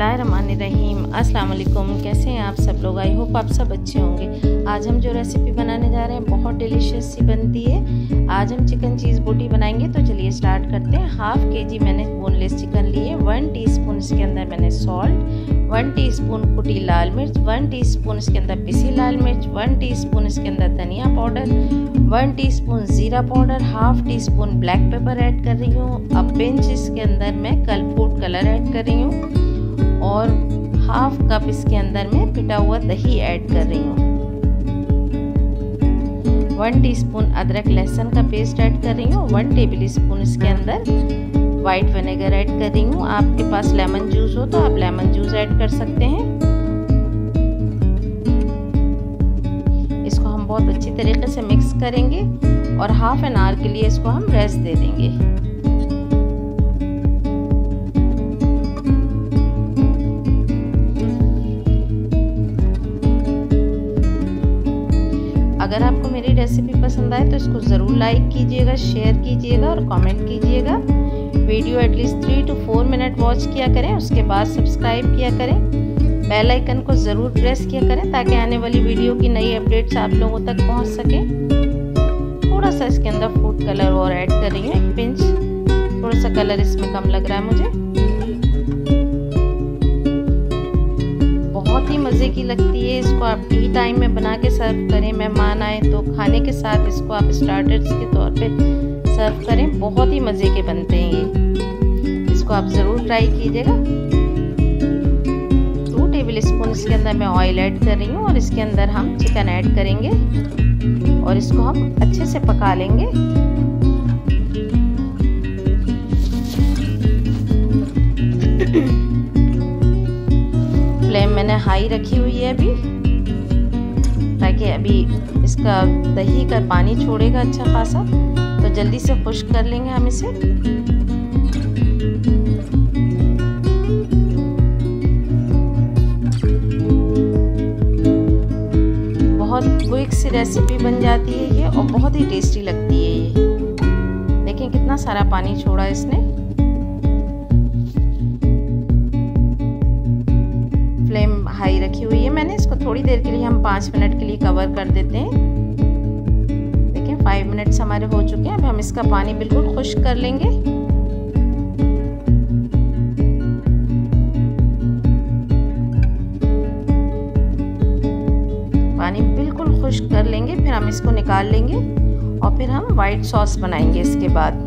बिस्मिल्लाहिर्रहमानिर्रहीम। अस्सलाम वालेकुम। कैसे हैं आप सब लोग? आई होप आप सब अच्छे होंगे। आज हम जो रेसिपी बनाने जा रहे हैं बहुत डिलीशियस सी बनती है। आज हम चिकन चीज़ बोटी बनाएंगे, तो चलिए स्टार्ट करते हैं। हाफ केजी मैंने बोनलेस चिकन लिए। 1 टीस्पून इसके अंदर मैंने सॉल्ट, 1 टीस्पून कुटी लाल मिर्च, 1 टीस्पून इसके अंदर पिसी लाल मिर्च, 1 टीस्पून इसके अंदर धनिया पाउडर, 1 टीस्पून ज़ीरा powder, half teaspoon black pepper add कर रही हूँ। अब पिंच इसके अंदर मैं फूड कलर ऐड कर रही हूँ और हाफ कप इसके अंदर मैं पिटा हुआ दही ऐड कर रही हूँ। 1 टीस्पून अदरक लहसुन का पेस्ट ऐड कर रही हूँ। 1 टेबल स्पून इसके अंदर वाइट विनेगर ऐड कर रही हूँ। आपके पास लेमन जूस हो तो आप लेमन जूस ऐड कर सकते हैं। इसको हम बहुत अच्छी तरीके से मिक्स करेंगे और हाफ एन आवर के लिए इसको हम रेस्ट दे देंगे। अगर आपको मेरी रेसिपी पसंद आए तो इसको ज़रूर लाइक कीजिएगा, शेयर कीजिएगा और कमेंट कीजिएगा। Video at least 3 to 4 minute watch किया करें, उसके बाद सब्सक्राइब किया करें। बेल आइकन को ज़रूर प्रेस किया करें ताकि आने वाली वीडियो की नई अपडेट्स आप लोगों तक पहुंच सके। थोड़ा सा इसके अंदर फूड कलर और ऐड कर रही हूँ, एक पिंच। थोड़ा सा कलर इसमें कम लग रहा है मुझे। बहुत ही मज़े की लगती है। इसको आप टी टाइम में बना के सर्व करें, मेहमान आए तो खाने के साथ इसको आप स्टार्टर्स के तौर पे सर्व करें। बहुत ही मज़े के बनते हैं ये। इसको आप ज़रूर ट्राई कीजिएगा। 2 टेबल स्पून इसके अंदर मैं ऑयल ऐड कर रही हूँ और इसके अंदर हम चिकन ऐड करेंगे और इसको हम अच्छे से पका लेंगे। फ्लेम मैंने हाई रखी हुई है अभी, ताकि अभी इसका दही का पानी छोड़ेगा अच्छा खासा, तो जल्दी से खुश्क कर लेंगे हम इसे। बहुत क्विक सी रेसिपी बन जाती है ये और बहुत ही टेस्टी लगती है ये। देखिए कितना सारा पानी छोड़ा इसने। फ्लेम हाई रखी हुई है मैंने। इसको थोड़ी देर के लिए हम 5 मिनट के लिए कवर कर देते हैं। देखिए 5 मिनट्स हमारे हो चुके हैं। अब हम इसका पानी बिल्कुल खुश्क कर लेंगे। पानी बिल्कुल खुश्क कर लेंगे, फिर हम इसको निकाल लेंगे और फिर हम वाइट सॉस बनाएंगे इसके बाद।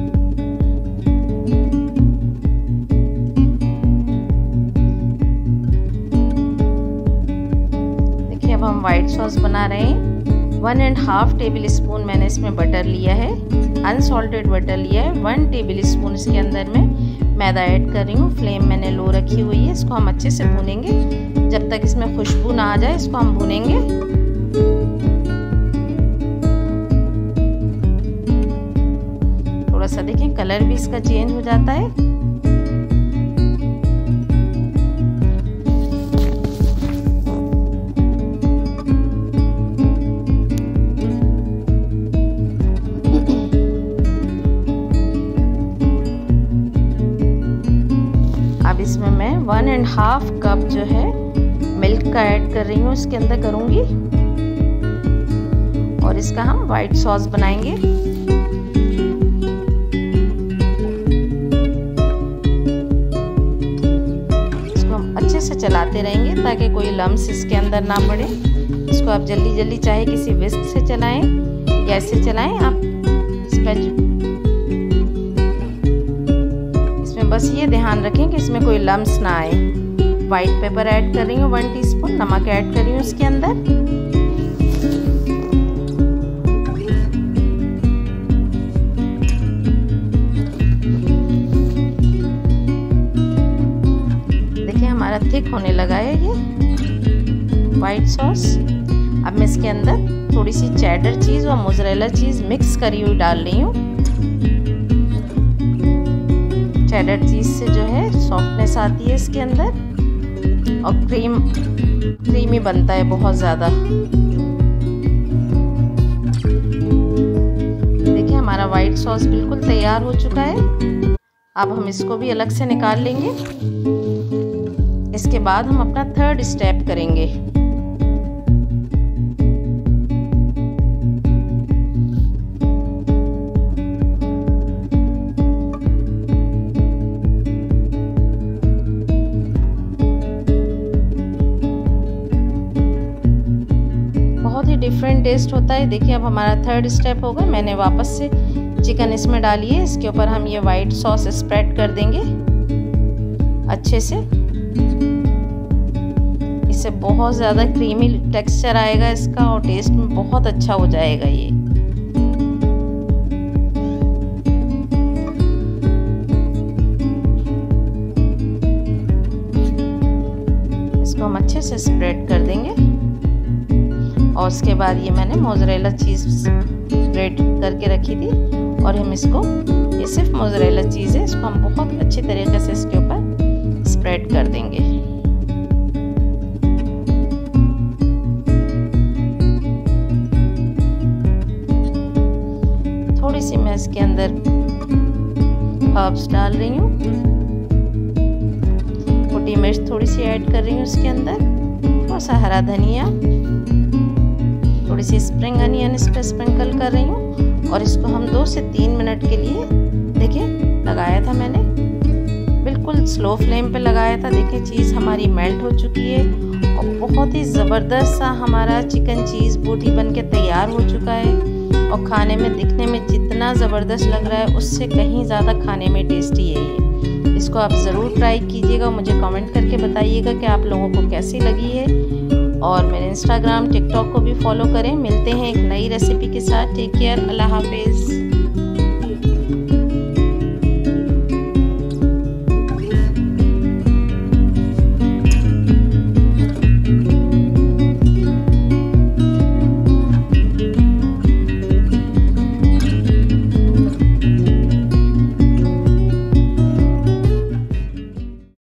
अब हम वाइट सॉस बना रहे हैं। 1.5 टेबल स्पून मैंने इसमें बटर लिया है, अनसॉल्टेड बटर लिया है। 1 टेबल स्पून इसके अंदर मैं मैदा ऐड कर रही हूँ। फ्लेम मैंने लो रखी हुई है। इसको हम अच्छे से भूनेंगे जब तक इसमें खुशबू ना आ जाए। इसको हम भूनेंगे। थोड़ा सा देखें कलर भी इसका चेंज हो जाता है। अब इसमें मैं 1.5 कप जो है मिल्क का ऐड कर रही हूँ, इसके अंदर करूँगी और इसका हम वाइट सॉस बनाएंगे। इसको हम अच्छे से चलाते रहेंगे ताकि कोई लम्स इसके अंदर ना पड़े। इसको आप जल्दी जल्दी चाहे किसी विस्क से चलाएं, कैसे चलाएं आप बस ये ध्यान रखें कि इसमें कोई लम्स ना आए। वाइट पेपर ऐड कर रही हूँ, 1 टीस्पून नमक ऐड कर रही हूँ इसके अंदर। देखिए हमारा थिक होने लगा है ये वाइट सॉस। अब मैं इसके अंदर थोड़ी सी चेडर चीज़ और मोज़रेला चीज़ मिक्स करी हुई डाल रही हूँ। चेडर चीज़ से जो है सॉफ्टनेस आती है इसके अंदर और क्रीमी बनता है बहुत ज़्यादा। देखिए हमारा वाइट सॉस बिल्कुल तैयार हो चुका है। अब हम इसको भी अलग से निकाल लेंगे। इसके बाद हम अपना थर्ड स्टेप करेंगे। बहुत ही डिफरेंट टेस्ट होता है। देखिए अब हमारा थर्ड स्टेप होगा। मैंने वापस से चिकन इसमें डाली है। इसके ऊपर हम ये वाइट सॉस स्प्रेड कर देंगे अच्छे से। इससे बहुत ज़्यादा क्रीमी टेक्सचर आएगा इसका और टेस्ट में बहुत अच्छा हो जाएगा ये। इसको हम अच्छे से स्प्रेड कर देंगे और उसके बाद ये मैंने मोज़रेला चीज़ स्प्रेड करके रखी थी और हम इसको, ये सिर्फ मोज़रेला चीज़ है, इसको हम बहुत अच्छी तरीके से इसके ऊपर स्प्रेड कर देंगे। थोड़ी सी मैं इसके अंदर हर्ब्स डाल रही हूँ, कुटी मिर्च थोड़ी सी ऐड कर रही हूँ इसके अंदर, थोड़ा सा हरा धनिया, थोड़ी सी स्प्रिंग अनियन इस पर स्प्रिंकल कर रही हूँ और इसको हम 2 से 3 मिनट के लिए, देखिए लगाया था मैंने, बिल्कुल स्लो फ्लेम पे लगाया था। देखिए चीज़ हमारी मेल्ट हो चुकी है और बहुत ही ज़बरदस्त सा हमारा चिकन चीज़ बोटी बन के तैयार हो चुका है और खाने में, दिखने में जितना ज़बरदस्त लग रहा है उससे कहीं ज़्यादा खाने में टेस्टी है ये। इसको आप ज़रूर ट्राई कीजिएगा, मुझे कमेंट करके बताइएगा कि आप लोगों को कैसी लगी है और मेरे इंस्टाग्राम टिकटॉक को भी फॉलो करें। मिलते हैं एक नई रेसिपी के साथ। टेक केयर, अल्लाह हाफिज़।